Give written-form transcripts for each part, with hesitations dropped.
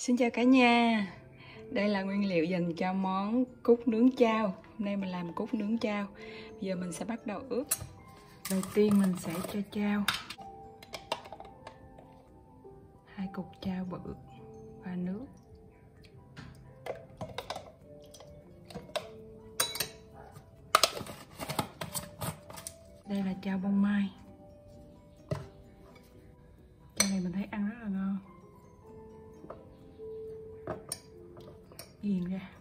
Xin chào cả nhà. Đây là nguyên liệu dành cho món cút nướng chao. Hôm nay mình làm cút nướng chao. Bây giờ mình sẽ bắt đầu ướp. Đầu tiên mình sẽ cho chao 2 cục chao bự và nước. Đây là chao bông mai. Chao này mình thấy ăn rất là ngon. Nghiền ra.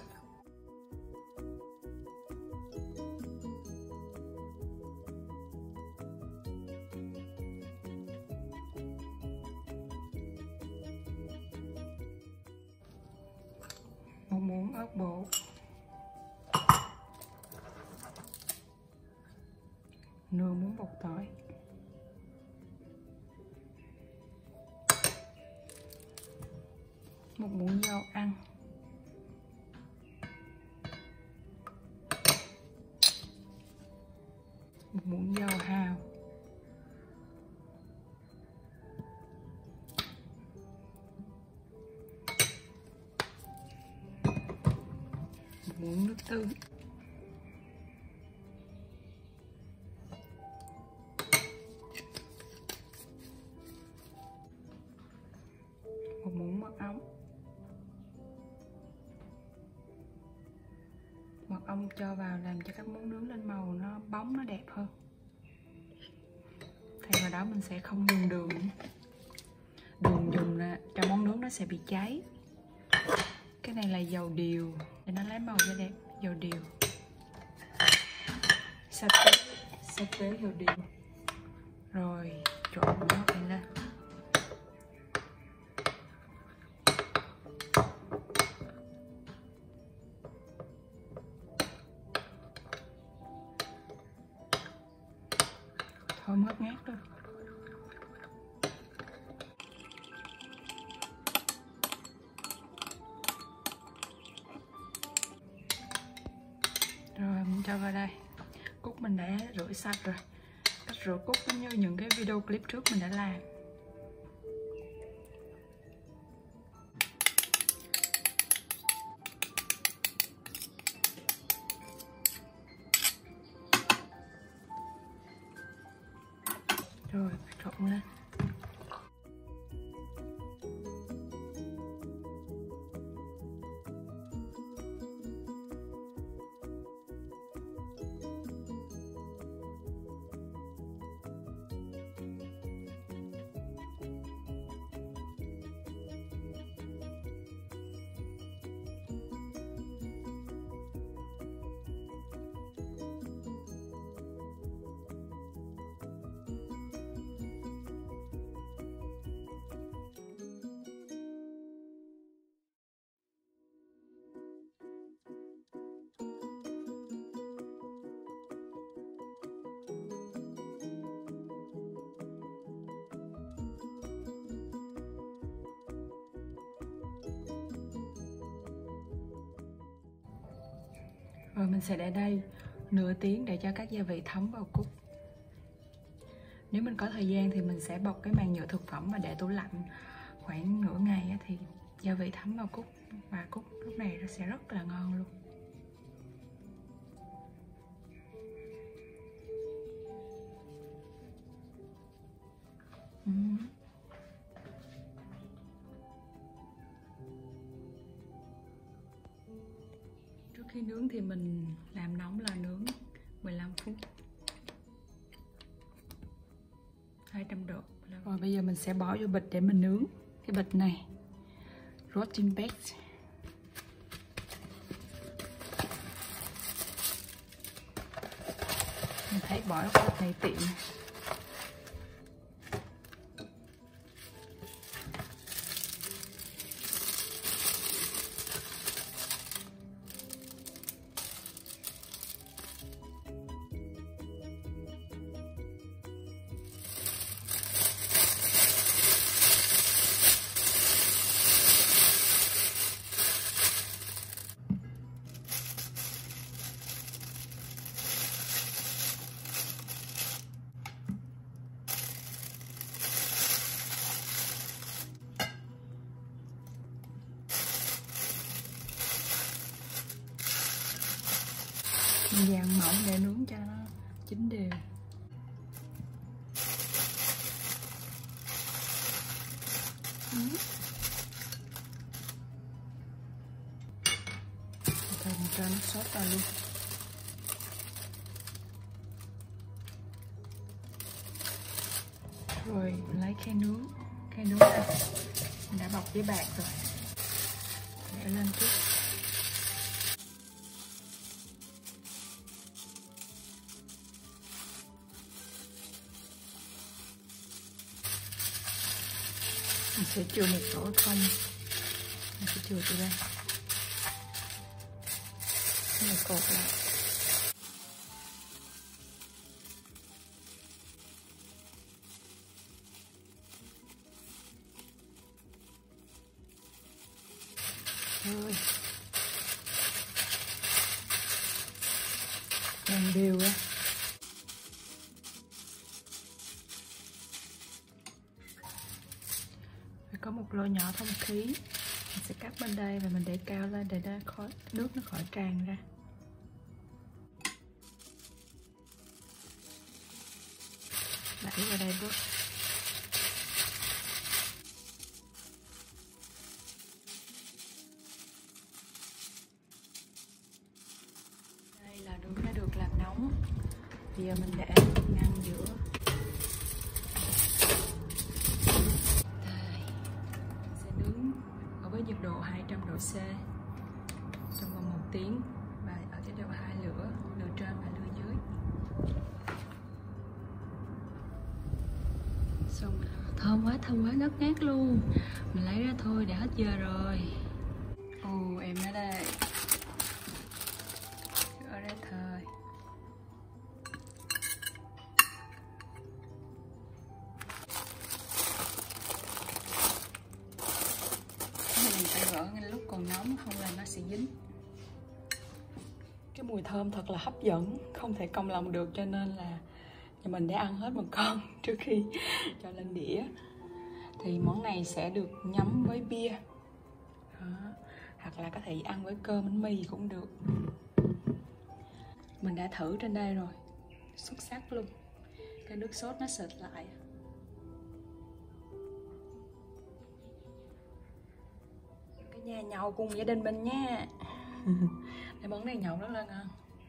Một muỗng ớt bột, nửa muỗng bột tỏi, một muỗng dầu ăn, một muỗng dầu hào, một muỗng nước tương, một muỗng mật ong. Mật ong cho vào làm cho các món nướng lên màu nó bóng, nó đẹp hơn. Thay vào đó mình sẽ không dùng đường. Đường dùng cho món nướng nó sẽ bị cháy. Cái này là dầu điều để nó lấy màu cho đẹp. Dầu điều, sa tế dầu điều, rồi trộn nó lại lên. Thơm ngát ngát luôn. Rồi mình cho vào đây. Cút mình đã rửa sạch rồi. Cách rửa cút giống như những cái video clip trước mình đã làm. Rồi trộn lên. Rồi mình sẽ để đây nửa tiếng để cho các gia vị thấm vào cút. Nếu mình có thời gian thì mình sẽ bọc cái màng nhựa thực phẩm và để tủ lạnh khoảng nửa ngày thì gia vị thấm vào cút và cút lúc này nó sẽ rất là ngon luôn. Trước khi nướng thì mình làm nóng lò nướng 15 phút 200 độ. Rồi bây giờ mình sẽ bỏ vô bịch để mình nướng. Cái bịch này Roasting Baked. Mình thấy bỏ cái bịch này tiện. Mình dàn mỏng để nướng cho nó chín đều. Thôi mình cho nước sốt vào luôn. Rồi mình lấy khay nướng ra. Mình đã bọc giấy bạc rồi, để lên trước. Mình sẽ chừa một chỗ không, mình sẽ chừa từ đây, này cột lại. Rồi dàn đều ra. Phải có một lỗ nhỏ thông khí, mình sẽ cắt bên đây và mình để cao lên để nước nó khỏi tràn ra. Đẩy vào đây bớt. Đây là nước đã được làm nóng. Bây giờ mình để ngăn giữa. Đây, mình sẽ nướng ở với nhiệt độ 200 độ C trong vòng 1 tiếng và ở chế độ 2 lửa trên và lửa dưới. Xong thơm quá ngất ngát luôn. Mình lấy ra thôi, đã hết giờ rồi. Ồ, em ở đây, ở đây thôi. Mình phải gỡ ngay lúc còn nóng, không là nó sẽ dính. Cái mùi thơm thật là hấp dẫn, không thể cong lòng được, cho nên là nhà mình đã ăn hết một con trước khi cho lên đĩa. Thì món này sẽ được nhắm với bia đó, hoặc là có thể ăn với cơm bánh mì cũng được. Mình đã thử trên đây rồi, xuất sắc luôn. Cái nước sốt nó sệt lại. Cả nhà nhậu cùng gia đình mình nha. Cái món này nhậu rất là ngon.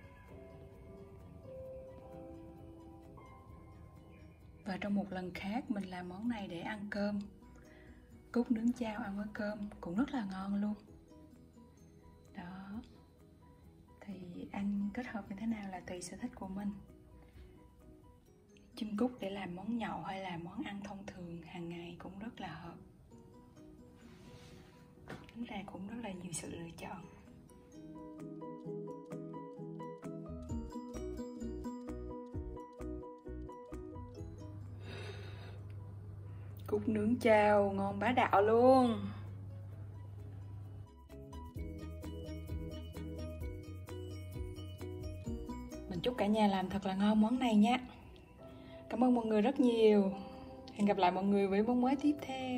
Và trong một lần khác mình làm món này để ăn cơm. Cút nướng chao ăn với cơm cũng rất là ngon luôn. Đó. Thì ăn kết hợp như thế nào là tùy sở thích của mình. Chim cút để làm món nhậu hay là món ăn thông thường hàng ngày cũng rất là hợp. Tính ra cũng rất là nhiều sự lựa chọn. Cút nướng chao ngon bá đạo luôn. Mình chúc cả nhà làm thật là ngon món này nhé. Cảm ơn mọi người rất nhiều. Hẹn gặp lại mọi người với món mới tiếp theo.